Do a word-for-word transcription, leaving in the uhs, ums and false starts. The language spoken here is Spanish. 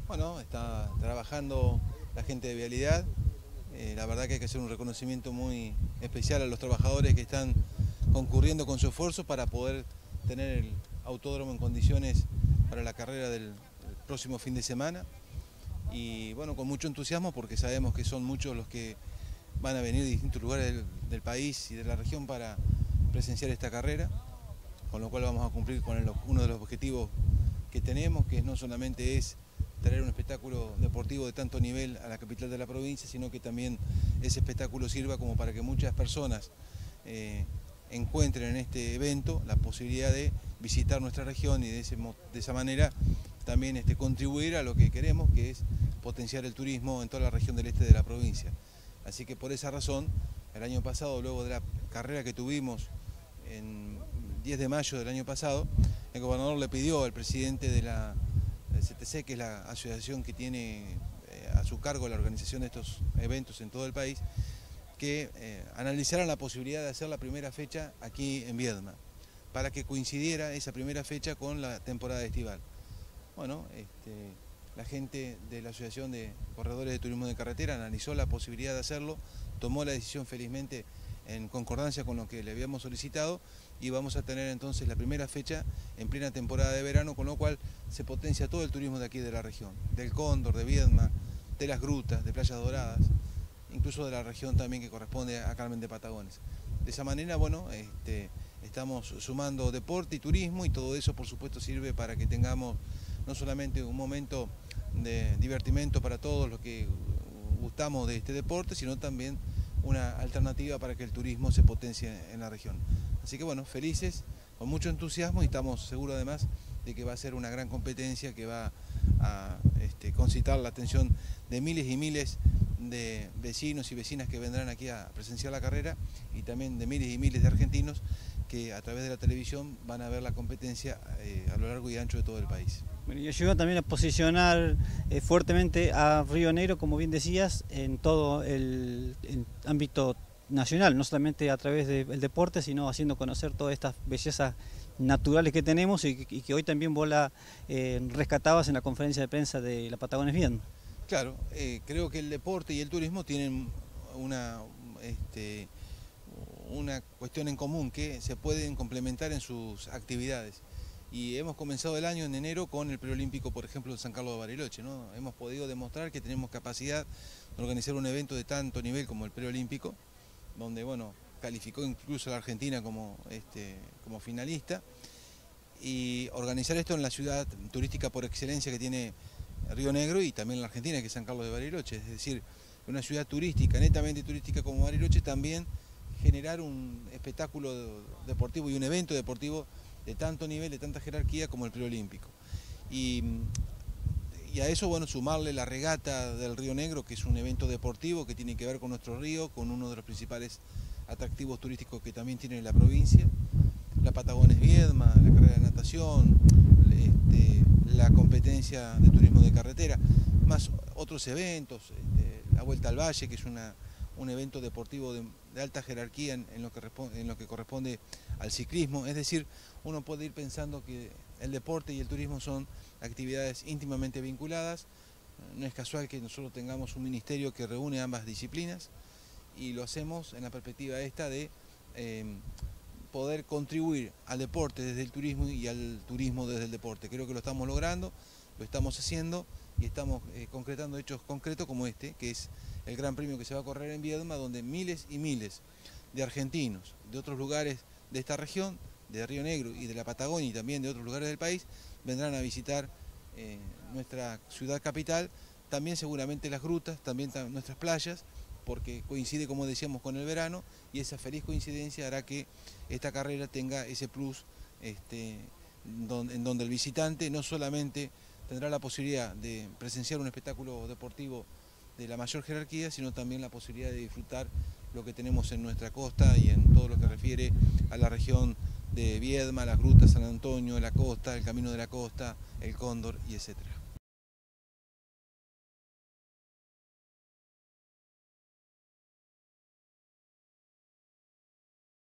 Bueno, está trabajando la gente de Vialidad. Eh, la verdad que hay que hacer un reconocimiento muy especial a los trabajadores que están concurriendo con su esfuerzo para poder tener el autódromo en condiciones para la carrera del, del próximo fin de semana. Y bueno, con mucho entusiasmo porque sabemos que son muchos los que van a venir de distintos lugares del, del país y de la región para presenciar esta carrera, con lo cual vamos a cumplir con el, uno de los objetivos que tenemos, que no solamente es traer un espectáculo deportivo de tanto nivel a la capital de la provincia, sino que también ese espectáculo sirva como para que muchas personas eh, encuentren en este evento la posibilidad de visitar nuestra región y de, ese, de esa manera también este, contribuir a lo que queremos, que es potenciar el turismo en toda la región del este de la provincia. Así que por esa razón, el año pasado, luego de la carrera que tuvimos en diez de mayo del año pasado, el gobernador le pidió al presidente de la C T C, que es la asociación que tiene eh, a su cargo la organización de estos eventos en todo el país, que eh, analizaran la posibilidad de hacer la primera fecha aquí en Viedma, para que coincidiera esa primera fecha con la temporada estival. Bueno, este, la gente de la Asociación de Corredores de Turismo de Carretera analizó la posibilidad de hacerlo, tomó la decisión felizmente en concordancia con lo que le habíamos solicitado, y vamos a tener entonces la primera fecha en plena temporada de verano, con lo cual se potencia todo el turismo de aquí de la región, del Cóndor, de Viedma, de las grutas, de Playas Doradas, incluso de la región también que corresponde a Carmen de Patagones. De esa manera, bueno, este, estamos sumando deporte y turismo, y todo eso por supuesto sirve para que tengamos no solamente un momento de divertimento para todos los que gustamos de este deporte, sino también una alternativa para que el turismo se potencie en la región. Así que bueno, felices, con mucho entusiasmo, y estamos seguros además de que va a ser una gran competencia que va a este, concitar la atención de miles y miles de vecinos y vecinas que vendrán aquí a presenciar la carrera, y también de miles y miles de argentinos que a través de la televisión van a ver la competencia eh, a lo largo y ancho de todo el país. Bueno, y ayuda también a posicionar eh, fuertemente a Río Negro, como bien decías, en todo el, el ámbito nacional, no solamente a través del deporte, sino haciendo conocer todas estas bellezas naturales que tenemos, y, y que hoy también vos la eh, rescatabas en la conferencia de prensa de la Patagones Viedma. Claro, eh, creo que el deporte y el turismo tienen una, este, una cuestión en común, que se pueden complementar en sus actividades. Y hemos comenzado el año en enero con el preolímpico, por ejemplo, de San Carlos de Bariloche, ¿no? Hemos podido demostrar que tenemos capacidad de organizar un evento de tanto nivel como el preolímpico, donde bueno, calificó incluso a la Argentina como, este, como finalista, y organizar esto en la ciudad turística por excelencia que tiene Río Negro, y también la Argentina, que es San Carlos de Bariloche. Es decir, una ciudad turística, netamente turística como Bariloche, también generar un espectáculo deportivo y un evento deportivo de tanto nivel, de tanta jerarquía como el preolímpico. Y, y a eso, bueno, sumarle la regata del Río Negro, que es un evento deportivo que tiene que ver con nuestro río, con uno de los principales atractivos turísticos que también tiene la provincia, la Patagones Viedma, la carrera de natación, este, la competencia de turismo de carretera, más otros eventos, este, la Vuelta al Valle, que es una, un evento deportivo de, de alta jerarquía en, en, lo que en lo que corresponde al ciclismo. Es decir, uno puede ir pensando que el deporte y el turismo son actividades íntimamente vinculadas. No es casual que nosotros tengamos un ministerio que reúne ambas disciplinas, y lo hacemos en la perspectiva esta de eh, poder contribuir al deporte desde el turismo y al turismo desde el deporte. Creo que lo estamos logrando, lo estamos haciendo, y estamos eh, concretando hechos concretos como este, que es el Gran Premio que se va a correr en Viedma, donde miles y miles de argentinos de otros lugares de esta región, de Río Negro y de la Patagonia, y también de otros lugares del país, vendrán a visitar eh, nuestra ciudad capital, también seguramente las grutas, también nuestras playas, porque coincide, como decíamos, con el verano, y esa feliz coincidencia hará que esta carrera tenga ese plus este, don, en donde el visitante no solamente tendrá la posibilidad de presenciar un espectáculo deportivo de la mayor jerarquía, sino también la posibilidad de disfrutar lo que tenemos en nuestra costa y en todo lo que refiere a la región de Viedma, las grutas, San Antonio, la costa, el camino de la costa, el Cóndor y etcétera.